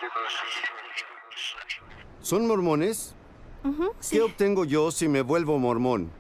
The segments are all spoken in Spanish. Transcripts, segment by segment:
¿Son mormones? Sí. ¿Qué obtengo yo si me vuelvo mormón?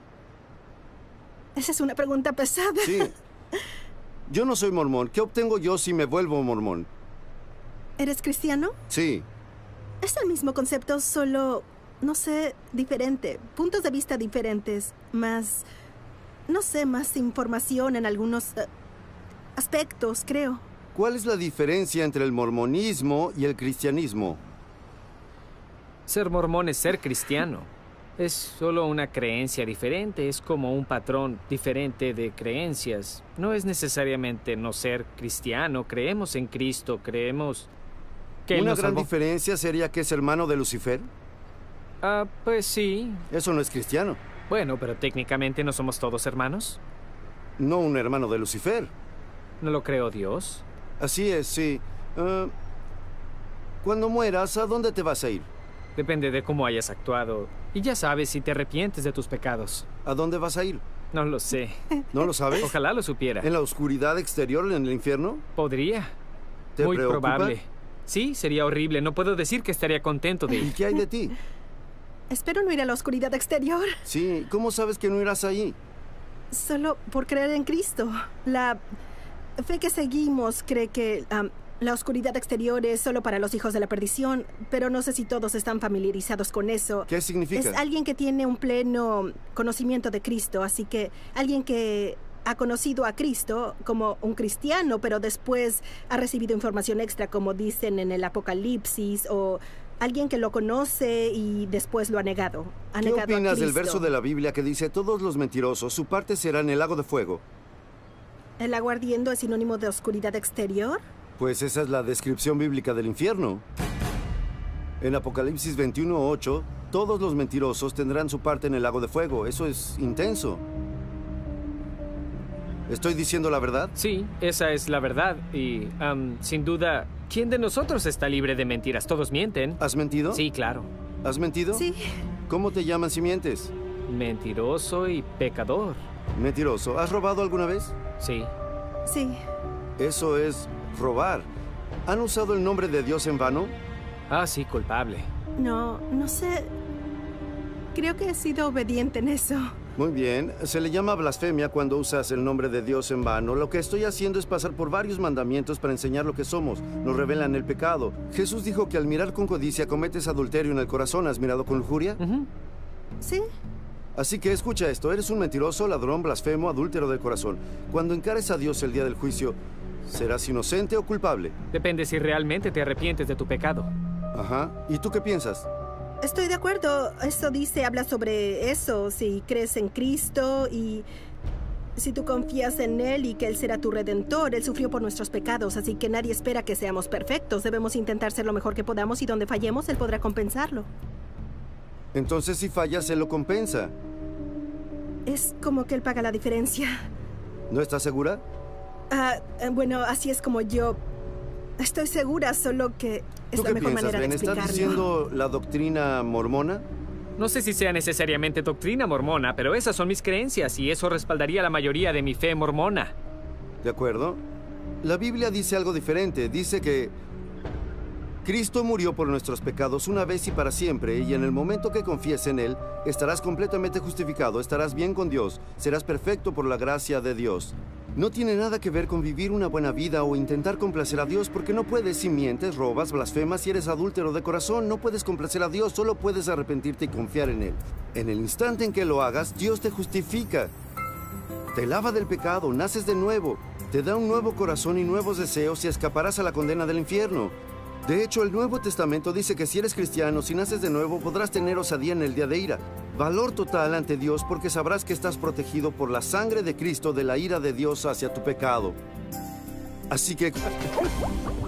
Esa es una pregunta pesada. Sí. Yo no soy mormón. ¿Qué obtengo yo si me vuelvo mormón? ¿Eres cristiano? Sí. Es el mismo concepto, solo, no sé, diferente. Puntos de vista diferentes. Más, no sé, más información en algunos aspectos, creo. ¿Cuál es la diferencia entre el mormonismo y el cristianismo? Ser mormón es ser cristiano. Es solo una creencia diferente, es como un patrón diferente de creencias. No es necesariamente no ser cristiano, creemos en Cristo, creemos que Él ¿Una nos gran salvó. diferencia sería que es hermano de Lucifer? Pues sí. Eso no es cristiano. Bueno, pero técnicamente no somos todos hermanos. No un hermano de Lucifer. ¿No lo creó Dios? Así es, sí. Cuando mueras, ¿a dónde te vas a ir? Depende de cómo hayas actuado. Y ya sabes si te arrepientes de tus pecados. ¿A dónde vas a ir? No lo sé. ¿No lo sabes? Ojalá lo supiera. ¿En la oscuridad exterior, en el infierno? Podría. ¿Te Muy preocupa? probable. Sí, sería horrible. No puedo decir que estaría contento de ¿Y ir. qué hay de ti? Espero no ir a la oscuridad exterior. Sí, ¿cómo sabes que no irás allí? Solo por creer en Cristo. La fe que seguimos cree que la oscuridad exterior es solo para los hijos de la perdición, pero no sé si todos están familiarizados con eso. ¿Qué significa? Es alguien que tiene un pleno conocimiento de Cristo, así que alguien que ha conocido a Cristo como un cristiano, pero después ha recibido información extra, como dicen en el Apocalipsis, o alguien que lo conoce y después lo ha negado. Ha ¿Qué negado a opinas del Cristo. verso de la Biblia que dice, todos los mentirosos, su parte será en el lago de fuego? ¿El agua ardiendo es sinónimo de oscuridad exterior? Pues esa es la descripción bíblica del infierno. En Apocalipsis 21:8, todos los mentirosos tendrán su parte en el lago de fuego. Eso es intenso. ¿Estoy diciendo la verdad? Sí, esa es la verdad. Y, sin duda, ¿quién de nosotros está libre de mentiras? Todos mienten. ¿Has mentido? Sí, claro. ¿Has mentido? Sí. ¿Cómo te llaman si mientes? Mentiroso y pecador. Mentiroso. ¿Has robado alguna vez? Sí. Sí. Eso es robar. ¿Han usado el nombre de Dios en vano? Sí, culpable. No sé. Creo que he sido obediente en eso. Muy bien. Se le llama blasfemia cuando usas el nombre de Dios en vano. Lo que estoy haciendo es pasar por varios mandamientos para enseñar lo que somos. Nos revelan el pecado. Jesús dijo que al mirar con codicia cometes adulterio en el corazón. ¿Has mirado con lujuria? Sí. Así que escucha esto. Eres un mentiroso, ladrón, blasfemo, adúltero del corazón. Cuando encares a Dios el día del juicio, ¿serás inocente o culpable? Depende si realmente te arrepientes de tu pecado. Ajá. ¿Y tú qué piensas? Estoy de acuerdo. Eso dice, habla sobre eso. Si crees en Cristo y si tú confías en Él y que Él será tu redentor. Él sufrió por nuestros pecados, así que nadie espera que seamos perfectos. Debemos intentar ser lo mejor que podamos y donde fallemos, Él podrá compensarlo. Entonces, si fallas, Él lo compensa. Es como que Él paga la diferencia. ¿No estás segura? Bueno, así es como yo estoy segura, solo que es ¿Tú la qué mejor piensas, manera de Ben? explicarlo. ¿Estás diciendo la doctrina mormona? No sé si sea necesariamente doctrina mormona, pero esas son mis creencias y eso respaldaría la mayoría de mi fe mormona. ¿De acuerdo? La Biblia dice algo diferente. Dice que Cristo murió por nuestros pecados una vez y para siempre, y en el momento que confíes en Él, estarás completamente justificado, estarás bien con Dios, serás perfecto por la gracia de Dios. No tiene nada que ver con vivir una buena vida o intentar complacer a Dios, porque no puedes si mientes, robas, blasfemas y eres adúltero de corazón. No puedes complacer a Dios, solo puedes arrepentirte y confiar en Él. En el instante en que lo hagas, Dios te justifica. Te lava del pecado, naces de nuevo, te da un nuevo corazón y nuevos deseos y escaparás a la condena del infierno. De hecho, el Nuevo Testamento dice que si eres cristiano, si naces de nuevo, podrás tener osadía en el día de ira. Valor total ante Dios porque sabrás que estás protegido por la sangre de Cristo de la ira de Dios hacia tu pecado. Así que